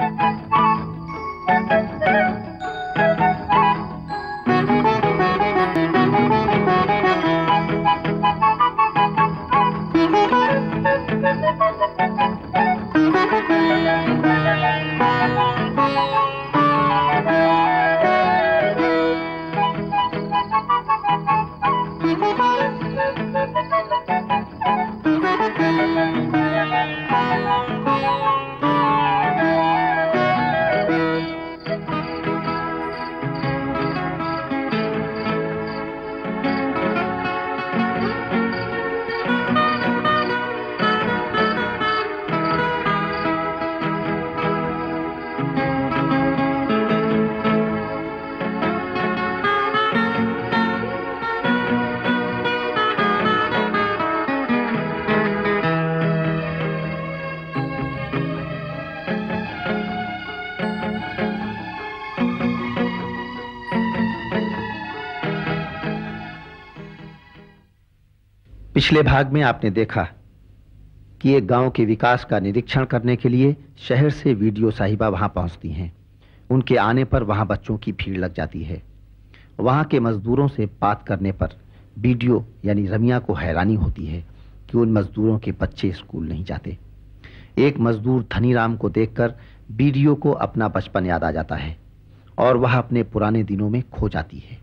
पिछले भाग में आपने देखा कि एक गांव के विकास का निरीक्षण करने के लिए शहर से वीडियो साहिबा वहां पहुंचती हैं। उनके आने पर वहां बच्चों की भीड़ लग जाती है। वहां के मजदूरों से बात करने पर वीडियो यानी रमिया को हैरानी होती है कि उन मजदूरों के बच्चे स्कूल नहीं जाते। एक मजदूर धनीराम को देखकर वीडियो को अपना बचपन याद आ जाता है और वह अपने पुराने दिनों में खो जाती है,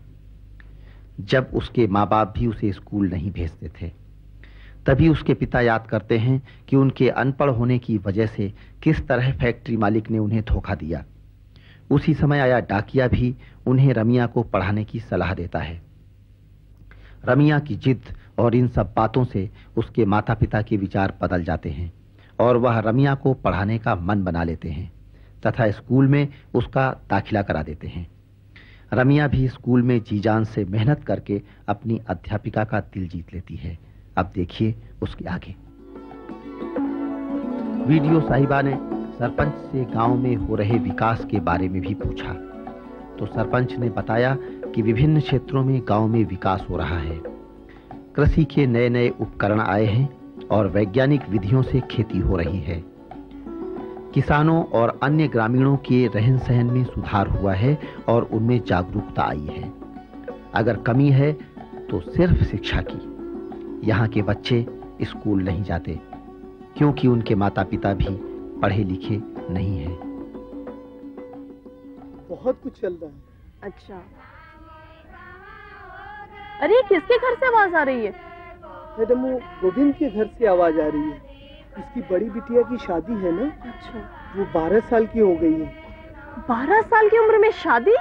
जब उसके माँ बाप भी उसे स्कूल नहीं भेजते थे। तभी उसके पिता याद करते हैं कि उनके अनपढ़ होने की वजह से किस तरह फैक्ट्री मालिक ने उन्हें धोखा दिया। उसी समय आया डाकिया भी उन्हें रमिया को पढ़ाने की सलाह देता है। रमिया की जिद और इन सब बातों से उसके माता पिता के विचार बदल जाते हैं और वह रमिया को पढ़ाने का मन बना लेते हैं तथा स्कूल में उसका दाखिला करा देते हैं। रमिया भी स्कूल में जी जान से मेहनत करके अपनी अध्यापिका का दिल जीत लेती है। अब देखिए उसके आगे। वीडियो साहिबा ने सरपंच से गांव में हो रहे विकास के बारे में भी पूछा तो सरपंच ने बताया कि विभिन्न क्षेत्रों में गांव में विकास हो रहा है। कृषि के नए नए उपकरण आए हैं और वैज्ञानिक विधियों से खेती हो रही है। किसानों और अन्य ग्रामीणों के रहन सहन में सुधार हुआ है और उनमें जागरूकता आई है। अगर कमी है तो सिर्फ शिक्षा की। यहाँ के बच्चे स्कूल नहीं जाते क्योंकि उनके माता पिता भी पढ़े लिखे नहीं हैं। बहुत कुछ चल रहा है। अच्छा, अरे किसके घर से आवाज आ रही है? मैडम वो गोविंद के घर से आवाज आ रही है। इसकी बड़ी बिटिया की शादी है ना। अच्छा, वो 12 साल की हो गई है। 12 साल की उम्र में शादी?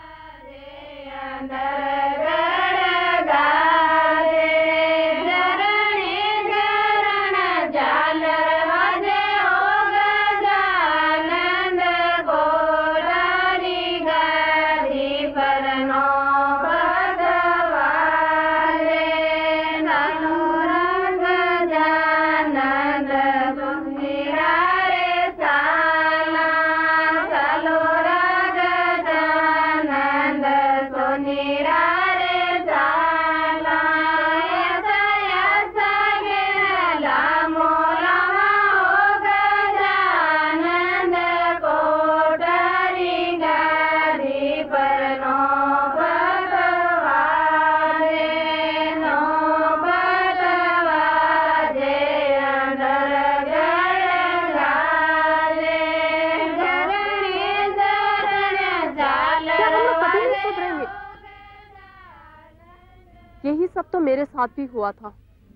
यही सब तो मेरे साथ भी हुआ था।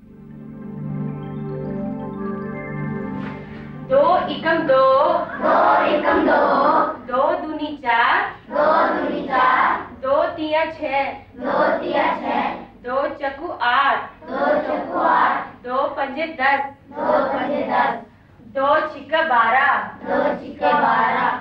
2 एकम 2, 2 एकम 2, 2 दूनी 4, 2 दूनी 4, 2 तिया 6, 2 तिया 6, 2 चक्कू 8, 2 चक्कू 8, 2 पंजे 10, 2 पंजे 10, 2 छिक्का 12, 2 छिक्के 12।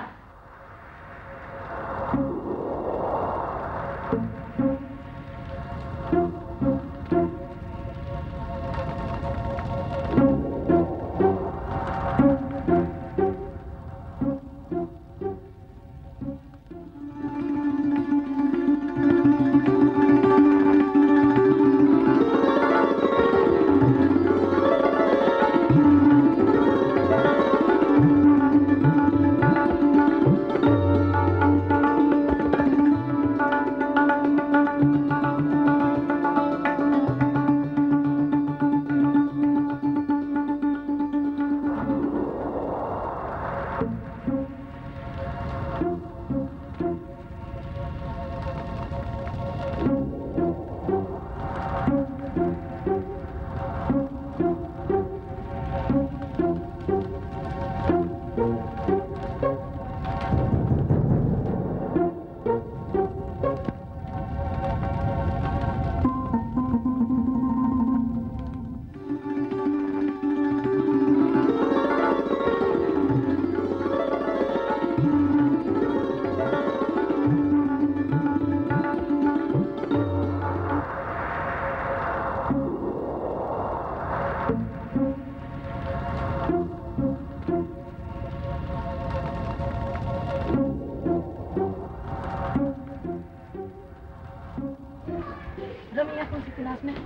रमिया कौन सी क्लास में?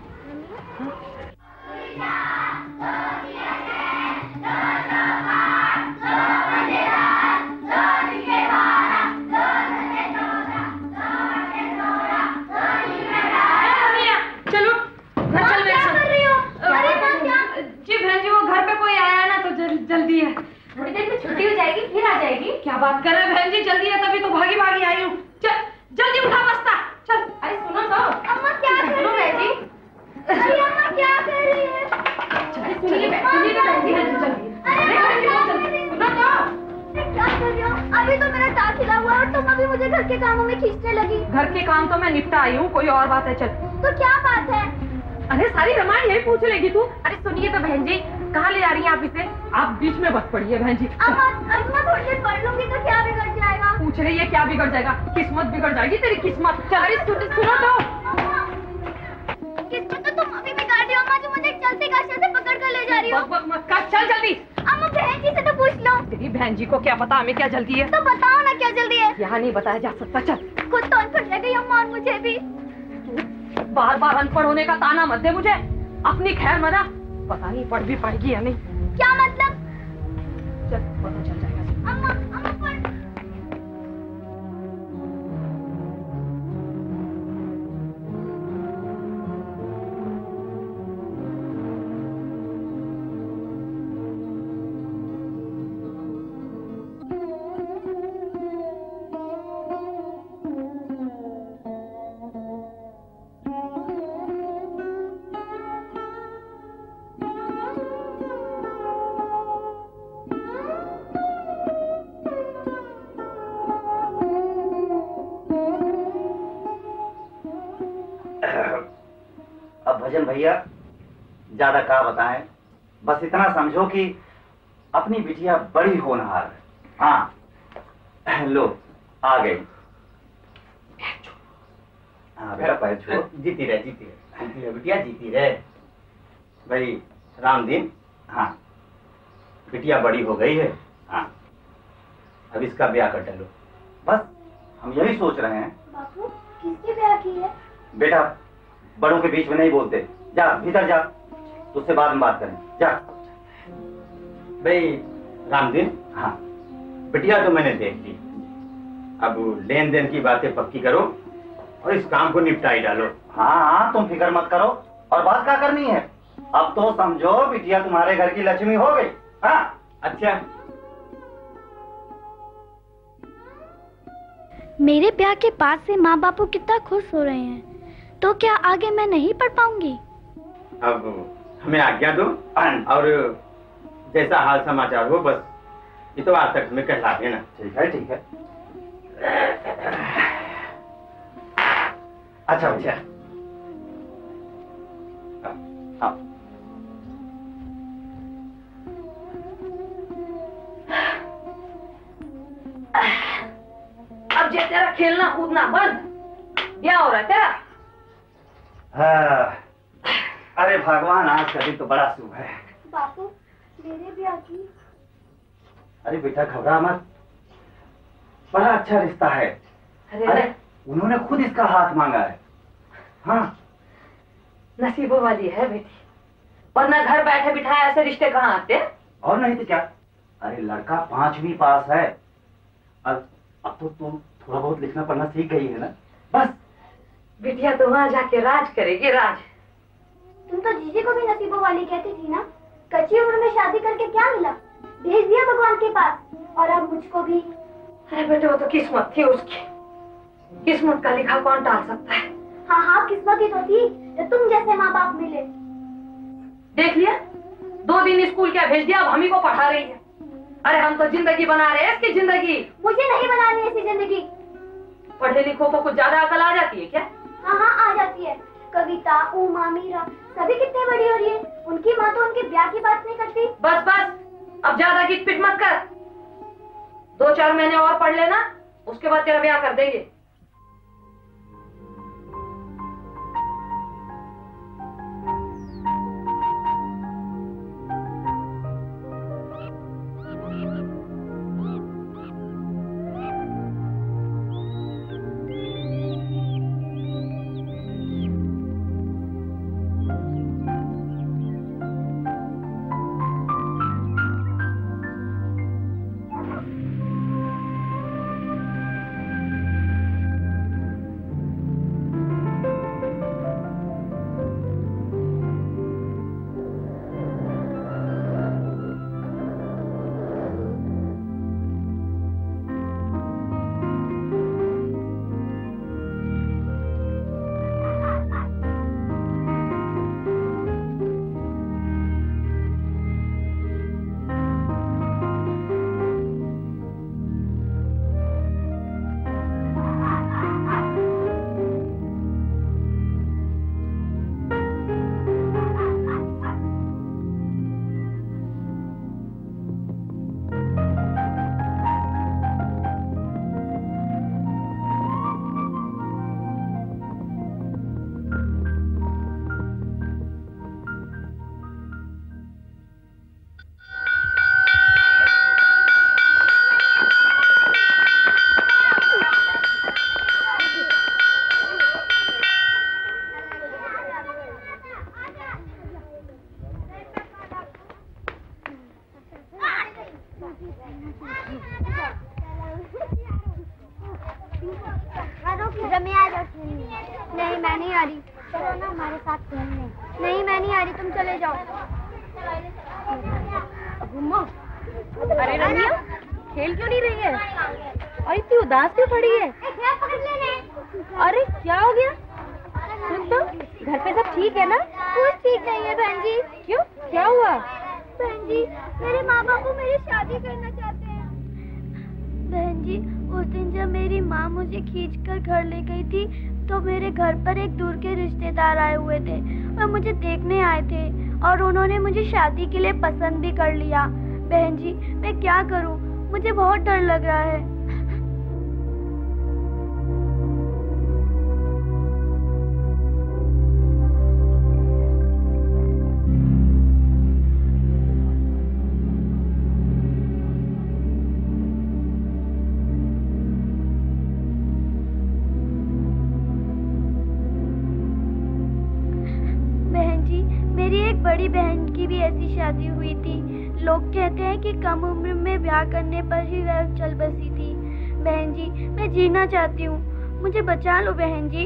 जल्दी है, थोड़ी देर में छुट्टी हो जाएगी, फिर आ जाएगी। क्या बात कर रहे हैं बहन जी, जल्दी है तभी तो भागी भागी आई हूँ। चल जल्दी उठा बस्ता, चल। अरे सुनो तो। अम्मा क्या कर रही है? अरे अम्मा क्या कर रही है? सुनिए बहन जी, जल्दी। अरे सुनो तो। क्या कर रही हो? अभी तो मेरा टाक हिला हुआ और तुम अभी मुझे घर के कामों में खींचने लगी। घर के काम तो मैं निपटा आई हूँ, कोई और बात है। चल। तो क्या बात है? अरे सारी रामायण यही पूछ लेगी तू। अरे सुनिए तो बहन जी, कहाँ ले जा रही हैं आप इसे? आप बीच में बस पड़िए बहन जी। अम्मा थोड़ी देर पढ़ लूंगी तो क्या बिगड़ जाएगा? पूछ रही है क्या बिगड़ जाएगा? किस्मत बिगड़ जाएगी तेरी किस्मत। चल अरे सुनो तो। किस्मत तो तुम अभी बिगाड़ रही हो अम्मा, जो मुझे चलते गाछे से पकड़ कर ले जा रही हो। चल जल्दी। अम्मा बहन जी से तो पूछ लो। तेरी बहन जी को क्या पता हमें क्या जल्दी है? तो बताओ ना क्या जल्दी है? यहाँ नहीं बताया जा सकता। चल। खुद तो अनपढ़ रह गई अम्मा और मुझे भी। बार बार अनपढ़ होने का ताना मत दे मुझे। अपनी खैर मना, पता नहीं पढ़ भी पाएगी या नहीं। क्या मतलब? चल पता चल जाएगा। अम्मा अम्मा पढ़। भजन भैया ज्यादा क्या बताएं, बस इतना समझो कि अपनी बिटिया बड़ी होनहार है। हाँ लो आ गई। हाँ बेटा पैर छो। जीती रहे बिटिया जीती रहे। भाई राम दिन। हाँ बिटिया बड़ी हो गई है। हाँ अब इसका ब्याह कर डालो। बस हम यही सोच रहे हैं। बापू किसकी ब्याह की है? बेटा बड़ों के बीच में नहीं बोलते, जा भीतर जा, तुझसे बाद में बात करें। जा भाई रामदीन। हाँ बिटिया तो मैंने देख ली, अब लेन देन की बातें पक्की करो और इस काम को निपटाई डालो। हाँ हाँ तुम फिक्र मत करो। और बात क्या करनी है, अब तो समझो बिटिया तुम्हारे घर की लक्ष्मी हो गई। हाँ अच्छा। मेरे ब्याह के बाद से माँ बापू कितना खुश हो रहे हैं, तो क्या आगे मैं नहीं पढ़ पाऊंगी? अब हमें आज्ञा दो और जैसा हाल समाचार हो बस इतवार तक हमें कहला देना। ठीक है ठीक है। अच्छा अच्छा। हाँ अब जे तेरा खेलना कूदना बंद, क्या हो रहा है तेरा? हाँ, अरे भगवान आज का दिन तो बड़ा शुभ है। बापू मेरे ब्याह की। अरे बेटा घबरा मत, बड़ा अच्छा रिश्ता है। अरे उन्होंने खुद इसका हाथ मांगा है। हाँ नसीबों वाली है बेटी, वरना घर बैठे बिठाए ऐसे रिश्ते कहाँ आते हैं? और नहीं तो क्या। अरे लड़का 5वीं पास है। अब तो तुम थोड़ा बहुत लिखना पढ़ना सीख गई है ना। बस बिटिया तो वहाँ जाके राज करेगी, राज। तुम तो जीजी को भी नसीबों वाली कहती थी ना। कच्ची उम्र में शादी करके क्या मिला? भेज दिया भगवान के पास, और अब मुझको भी। अरे बेटे वो तो किस्मत थी उसकी, किस्मत का लिखा कौन टाल सकता है। हाँ हाँ किस्मत ही तो थी जो तुम जैसे माँ बाप मिले। देख लिया, 2 दिन स्कूल क्या भेज दिया, अब हम ही को पढ़ा रही है। अरे हम तो जिंदगी बना रहे हैं, इसकी जिंदगी। मुझे नहीं बनानी ऐसी जिंदगी। पढ़े लिखों को कुछ ज्यादा अकल आ जाती है क्या? हाँ हाँ आ जाती है। कविता, उमा, मीरा सभी कितने बड़ी हो रही है, उनकी माँ तो उनके ब्याह की बात नहीं करती। बस बस, अब ज्यादा गिट पिट मत कर। 2-4 महीने और पढ़ लेना, उसके बाद तेरा ब्याह कर देंगे। नहीं मैं नहीं आ रही, चलो ना हमारे साथ खेलने। नहीं मैं नहीं आ रही, तुम चले जाओ। अरे रमिया, खेल क्यों नहीं रही है? और इतनी उदास क्यों पड़ी है? अरे क्या हो गया? सुन तो, घर पे सब ठीक है ना? कुछ ठीक नहीं है बहन जी। क्यों, क्या हुआ? बहन जी मेरे माँ बापू मेरी शादी करना चाहते हैं। बहन जी उस दिन जब मेरी माँ मुझे खींचकर घर ले गई थी तो मेरे घर पर एक दूर के रिश्तेदार आए हुए थे और मुझे देखने आए थे और उन्होंने मुझे शादी के लिए पसंद भी कर लिया। बहन जी मैं क्या करूँ, मुझे बहुत डर लग रहा है। बड़ी बहन की भी ऐसी शादी हुई थी। लोग कहते हैं कि कम उम्र में ब्याह करने पर ही वह चल बसी थी। बहन जी मैं जीना चाहती हूँ, मुझे बचा लो बहन जी।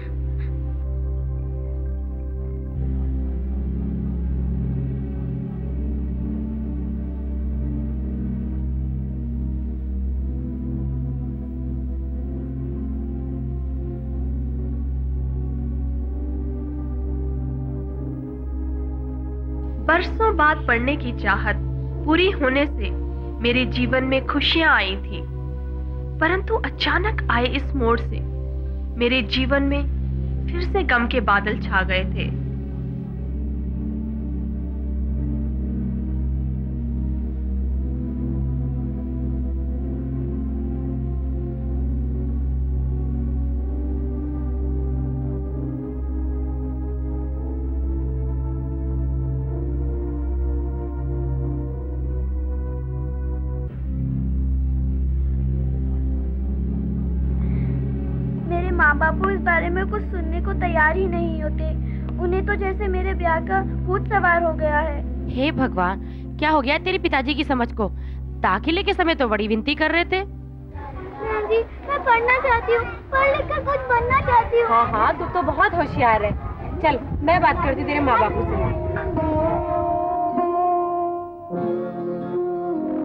बरसों बाद पढ़ने की चाहत पूरी होने से मेरे जीवन में खुशियां आई थी, परंतु अचानक आए इस मोड़ से मेरे जीवन में फिर से गम के बादल छा गए थे। माँ बापू इस बारे में कुछ सुनने को तैयार ही नहीं होते। उन्हें तो जैसे मेरे ब्याह का भूत सवार हो गया है। हे भगवान, क्या हो गया तेरी पिताजी की समझ को? दाखिले के समय तो बड़ी विनती कर रहे थे। जी मैं पढ़ना चाहती हूँ, पढ़ लिख कर कुछ बनना चाहती हूँ। हाँ हाँ तू तो बहुत होशियार है। चल मैं बात करती हूँ तेरे माँ बापू से।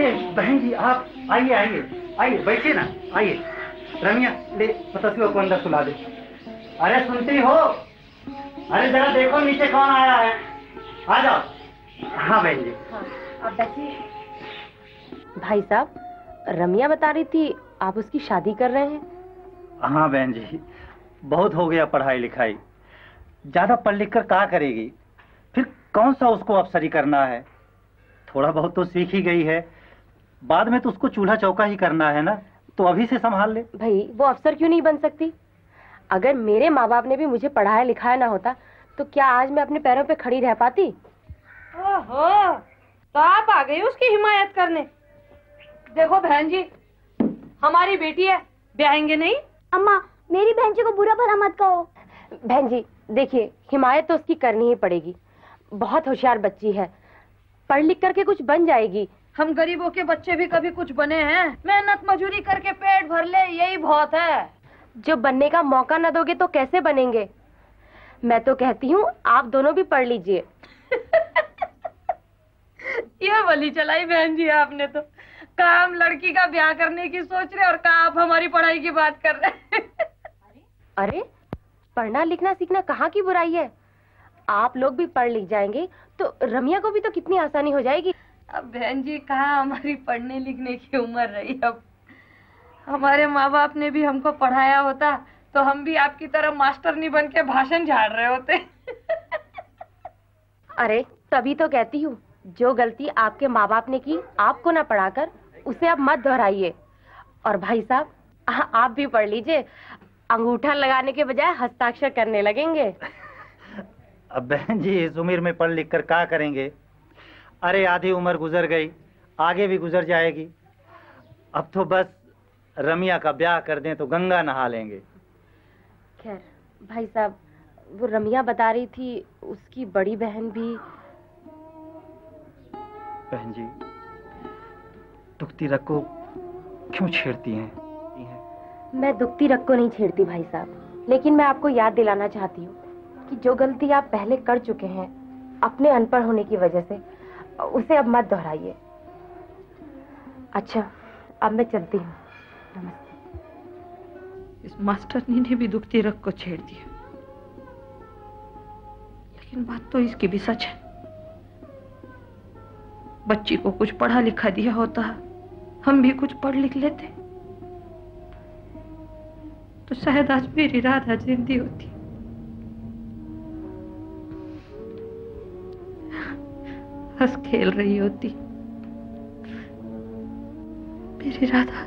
अरे बहन जी आप आइए आइए आइए, बैठिए ना, आइए। रमिया ले पतसियों को अंदर सुला दे। अरे सुनती हो? अरे जरा देखो नीचे कौन आया है, आ जाओ। हाँ बहन जी। हाँ, आप बैठिए। भाई साहब, रमिया बता रही थी आप उसकी शादी कर रहे हैं। हाँ बहन जी, बहुत हो गया पढ़ाई लिखाई, ज्यादा पढ़ लिख कर क्या करेगी, फिर कौन सा उसको अफसरी करना है। थोड़ा बहुत तो सीख ही गई है, बाद में तो उसको चूल्हा चौका ही करना है ना, तो अभी से संभाल ले। भाई वो अफसर क्यों नहीं बन सकती? अगर मेरे माँ बाप ने भी मुझे पढ़ाया लिखाया ना होता तो क्या आज मैं अपने पैरों पे खड़ी रह पाती? ओहो, तो आप आ गई उसकी हिमायत करने। देखो बहन जी, हमारी बेटी है, ब्याहेंगे नहीं। अम्मा, मेरी बहन जी को बुरा भला मत कहो। बहन जी देखिए, हिमायत तो उसकी करनी ही पड़ेगी, बहुत होशियार बच्ची है, पढ़ लिख करके कुछ बन जाएगी। हम गरीबों के बच्चे भी कभी कुछ बने हैं? मेहनत मजूरी करके पेट भर ले, यही बहुत है। जो बनने का मौका न दोगे तो कैसे बनेंगे? मैं तो कहती हूँ आप दोनों भी पढ़ लीजिए। ये भली चलाई बहन जी आपने तो। कहा हम लड़की का ब्याह करने की सोच रहे और कहा आप हमारी पढ़ाई की बात कर रहे हैं। अरे पढ़ना लिखना सीखना कहाँ की बुराई है? आप लोग भी पढ़ लिख जाएंगे तो रमिया को भी तो कितनी आसानी हो जाएगी। अब बहन जी कहाँ हमारी पढ़ने लिखने की उम्र रही। अब हमारे माँ बाप ने भी हमको पढ़ाया होता तो हम भी आपकी तरह मास्टरनी बन के भाषण झाड़ रहे होते। अरे तभी तो कहती हूँ, जो गलती आपके माँ बाप ने की आपको ना पढ़ाकर, उसे आप मत दोहराइए। और भाई साहब आप भी पढ़ लीजिए, अंगूठा लगाने के बजाय हस्ताक्षर करने लगेंगे। अब बहन जी इस उम्र में पढ़ लिख कर क्या करेंगे? अरे आधी उम्र गुजर गई, आगे भी गुजर जाएगी। अब तो बस रमिया का ब्याह कर दें तो गंगा नहा लेंगे। खैर भाई साहब, वो रमिया बता रही थी उसकी बड़ी बहन भी। बहन जी दुखती रग को क्यों छेड़ती हैं? मैं दुखती रग को नहीं छेड़ती भाई साहब, लेकिन मैं आपको याद दिलाना चाहती हूँ कि जो गलती आप पहले कर चुके हैं अपने अनपढ़ होने की वजह से, उसे अब मत दोहराइए। अच्छा अब मैं चलती हूँ, नमस्ते। इस मास्टरनी ने भी दुखती रग को छेड़ दिया, लेकिन बात तो इसकी भी सच है। बच्ची को कुछ पढ़ा लिखा दिया होता, हम भी कुछ पढ़ लिख लेते तो शायद आज मेरी राधा जिंदी होती। हंस खेल रही होती मेरी राधा।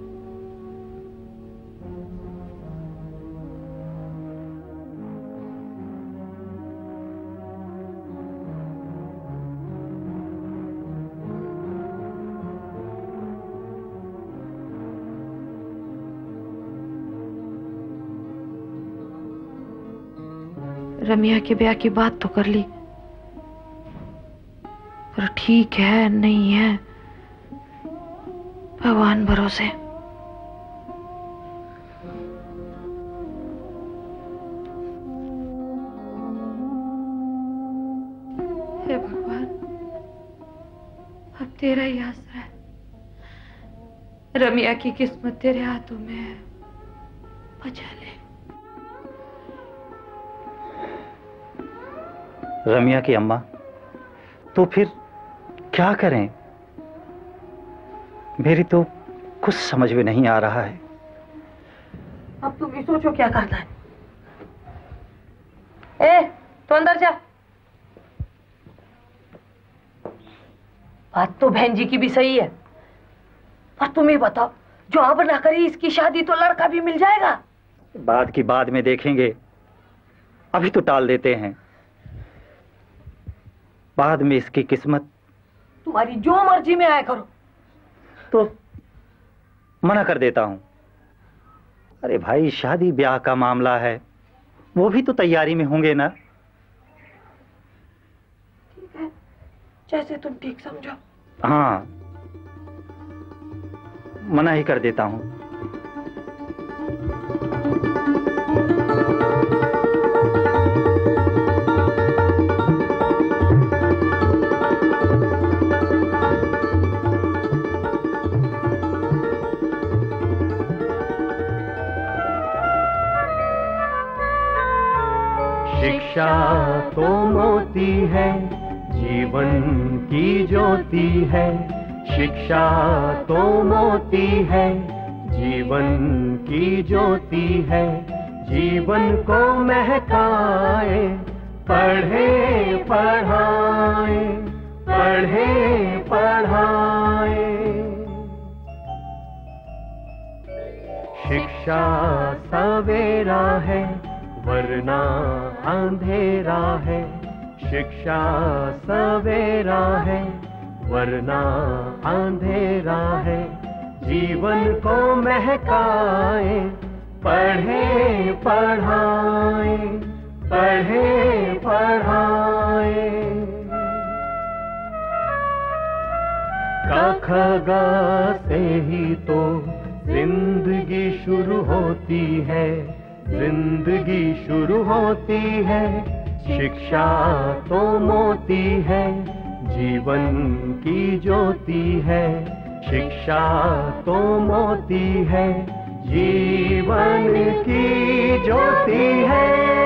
रमिया के ब्याह की बात तो कर ली, पर ठीक है नहीं है, भगवान भरोसे। हे भगवान, अब तेरा ही आसरा है। रमिया की किस्मत तेरे हाथों में है, बचा ले। रमिया की अम्मा, तो फिर क्या करें? मेरी तो कुछ समझ में नहीं आ रहा है। अब तुम ही सोचो क्या करना है। ए, तो अंदर जा। बात तो बहन जी की भी सही है, पर तुम ही बताओ, जो अब ना करी इसकी शादी तो लड़का भी मिल जाएगा। बाद की बाद में देखेंगे, अभी तो टाल देते हैं, बाद में इसकी किस्मत। तुम्हारी जो मर्जी में आया करो। तो मना कर देता हूं। अरे भाई शादी ब्याह का मामला है, वो भी तो तैयारी में होंगे ना। ठीक है, जैसे तुम ठीक समझो। हाँ, मना ही कर देता हूं। शिक्षा तो मोती है, जीवन की ज्योति है। शिक्षा तो मोती है, जीवन की ज्योति है। जीवन को महकाए, पढ़े पढ़ाए, पढ़े पढ़ाए। शिक्षा सवेरा है, वरना अंधेरा है। शिक्षा सवेरा है, वरना अंधेरा है। जीवन को महकाए, पढ़े पढ़ाए, पढ़े पढ़ाए। क ख ग से ही तो जिंदगी शुरू होती है, जिंदगी शुरू होती है। शिक्षा तो मोती है, जीवन की ज्योति है। शिक्षा तो मोती है, जीवन की ज्योति है।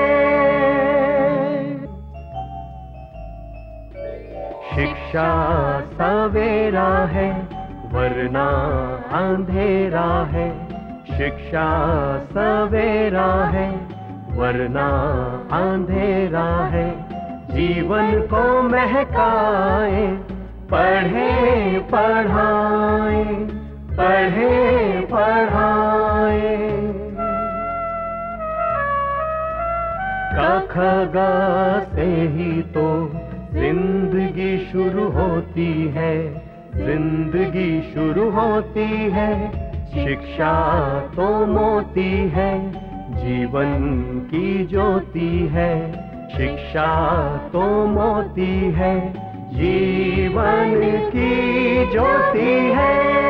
शिक्षा सवेरा है, वरना अंधेरा है। शिक्षा सवेरा है, वरना अंधेरा है। जीवन को महकाए, पढ़े पढ़ाए, पढ़े पढ़ाए। क ख ग से ही तो जिंदगी शुरू होती है, जिंदगी शुरू होती है। शिक्षा तो मोती है, जीवन की ज्योति है। शिक्षा तो मोती है, जीवन की ज्योति है।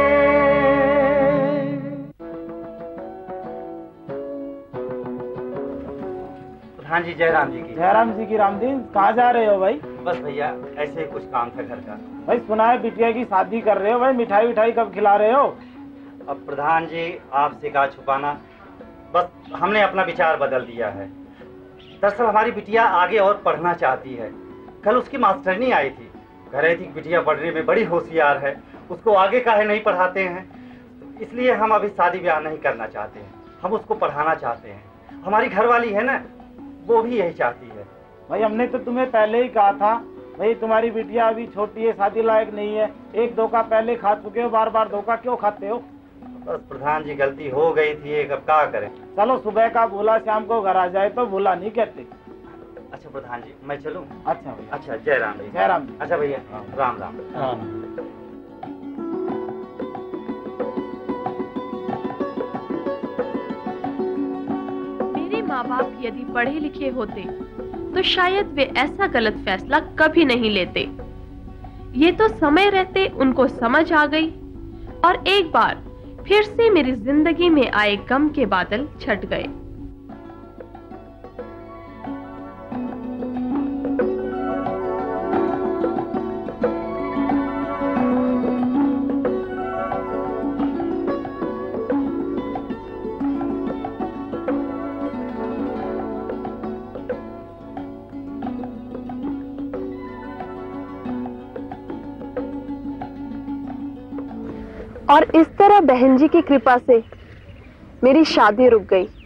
प्रधान जी, जयराम जी की। जयराम जी की रामदीन। कहाँ जा रहे हो भाई? बस भैया ऐसे ही कुछ काम था घर का। भाई सुना है बिटिया की शादी कर रहे हो भाई, मिठाई विठाई कब खिला रहे हो? अब प्रधान जी आपसे कहा छुपाना, बस हमने अपना विचार बदल दिया है। दरअसल हमारी बिटिया आगे और पढ़ना चाहती है। कल उसकी मास्टरनी आई थी, कह रही थी बिटिया पढ़ने में बड़ी होशियार है, उसको आगे काहे नहीं पढ़ाते हैं। इसलिए हम अभी शादी ब्याह नहीं करना चाहते हैं, हम उसको पढ़ाना चाहते हैं। हमारी घरवाली है ना, वो भी यही चाहती है। भाई हमने तो तुम्हें पहले ही कहा था भाई तुम्हारी बिटिया अभी छोटी है, शादी लायक नहीं है। एक धोखा पहले खा चुके हो, बार बार धोखा क्यों खाते हो? बस प्रधान जी गलती हो गई थी, एक अब क्या करें। चलो सुबह का भूला शाम को घर आ जाए तो भूला नहीं कहते। अच्छा प्रधान जी मैं चलूं? अच्छा भैया। अच्छा जयराम भैया। जयराम। अच्छा भैया राम राम। मेरे माँ बाप यदि पढ़े लिखे होते तो शायद वे ऐसा गलत फैसला कभी नहीं लेते। ये तो समय रहते उनको समझ आ गई और एक बार फिर से मेरी जिंदगी में आए गम के बादल छट गए। और इस तरह बहन जी की कृपा से मेरी शादी रुक गई।